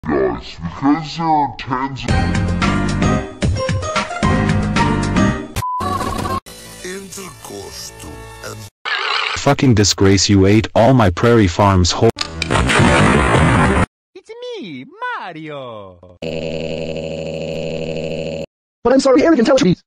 Guys, because there are tens of intercourse to and fucking disgrace, you ate all my prairie farms whole. It's me, Mario. But I'm sorry, arrogant television.